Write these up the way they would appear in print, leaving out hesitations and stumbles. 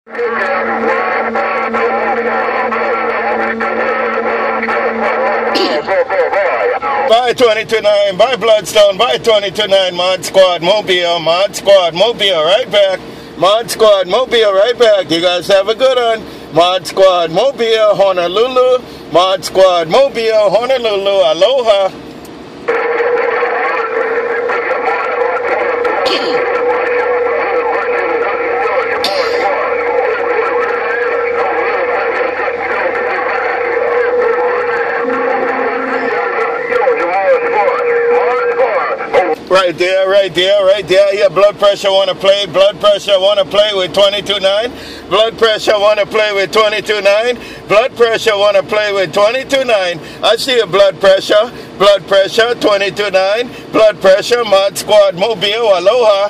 By 22-9, by Bloodstone, by 22-9, Mod Squad, Mobile, right back. Mod Squad, Mobile, right back. You guys have a good one. Mod Squad, Mobile, Honolulu. Mod Squad, Mobile, Honolulu. Aloha. Right there. Yeah, blood pressure wanna play. Blood pressure wanna play with 22-9. Blood pressure wanna play with 22-9. Blood pressure wanna play with 22-9. I see a blood pressure. Blood pressure 22-9. Blood pressure. Mod Squad Mobile. Aloha.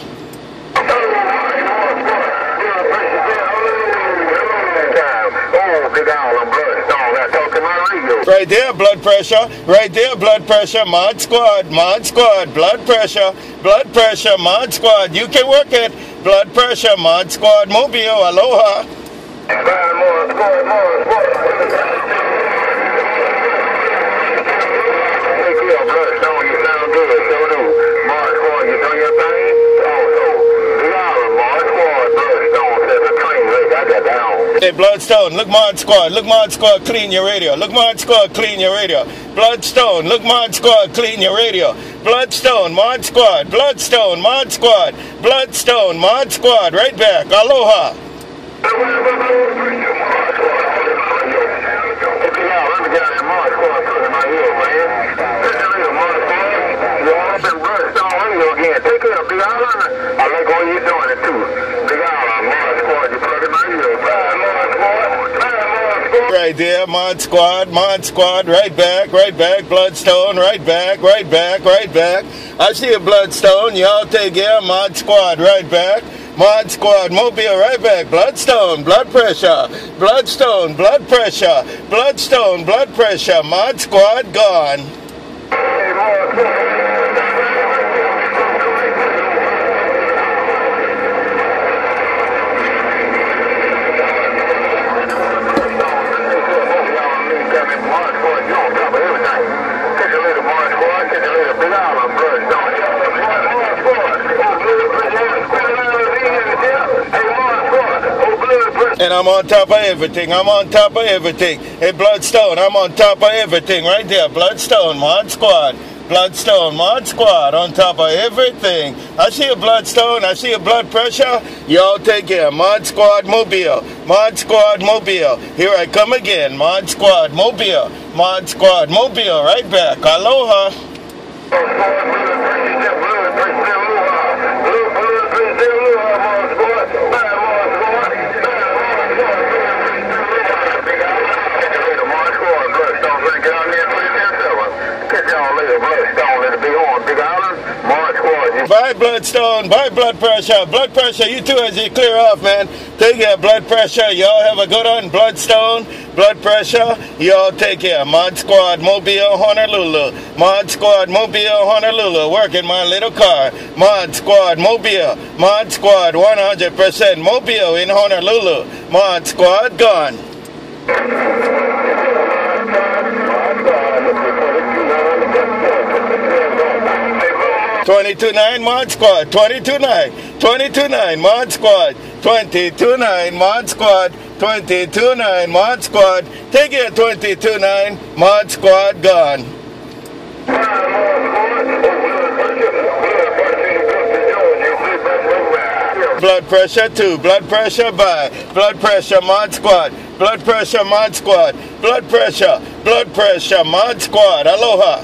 Right there, blood pressure. Right there, blood pressure. Mod Squad, blood pressure, Mod Squad. You can work it. Blood pressure, Mod Squad, Mobile. Aloha. Hey, Bloodstone, look Mod Squad, clean your radio. Look Mod Squad, clean your radio. Bloodstone, look Mod Squad, clean your radio. Bloodstone, Mod Squad, Bloodstone, Mod Squad, Bloodstone, Mod Squad, right back. Aloha. Take care of Big Island. I like what you're doing it too. Big Island, Mod Squad, you plug in my ear. Right there, Mod Squad, right back, Bloodstone, right back. I see a Bloodstone, y'all take care, Mod Squad, right back. Mod Squad, Mobile, right back. Bloodstone, blood pressure. Bloodstone, blood pressure. Bloodstone, blood pressure. Mod Squad, gone. And I'm on top of everything. Hey, Bloodstone, I'm on top of everything right there. Bloodstone, Mod Squad. Bloodstone, Mod Squad, on top of everything. I see a Bloodstone, I see a blood pressure. Y'all take care. Mod Squad Mobile. Here I come again. Mod Squad Mobile, right back. Aloha. Bye, Bloodstone. Bye, blood pressure. Blood pressure, you too as you clear off, man. Take care, blood pressure. Y'all have a good one. Bloodstone, blood pressure. Y'all take care. Mod Squad, Mobile, Honolulu. Mod Squad, Mobile, Honolulu. Working my little car. Mod Squad, Mobile. Mod Squad, 100% Mobile in Honolulu. Mod Squad, gone. 22-9 Mod Squad, 22-9 Mod Squad, 22-9 Mod Squad, 22-9 Mod Squad. Take it, 22-9 Mod Squad, gone. Blood pressure 2, blood pressure by, blood pressure Mod Squad, blood pressure Mod Squad, blood pressure Mod Squad. Aloha.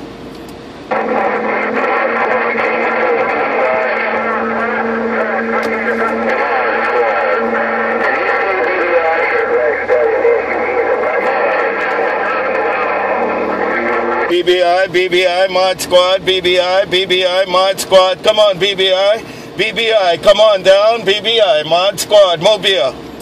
BBI, Mod Squad, BBI, Mod Squad. Come on, BBI, come on down, BBI, Mod Squad, Mobile. Hey,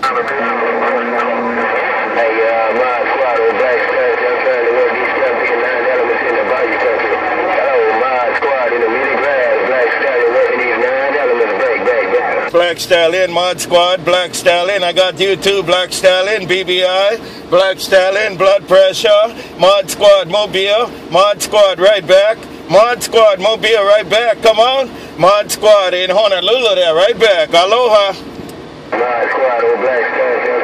Mod Squad, we're backstage. I'm trying to work these 9 elements in the body country. Hello, Mod Squad in the really grass. Black Stallion working these 9 elements. Back. Black Stallion, Mod Squad, Black Stallion. I got you too, Black Stallion, BBI, Black Stallion, Blood Pressure, Mod Squad, Mobile, Mod Squad, right back. Mod Squad, Mobile, right back. Come on. Mod Squad in Honolulu there, right back. Aloha. Mod Squad, Black Stallion.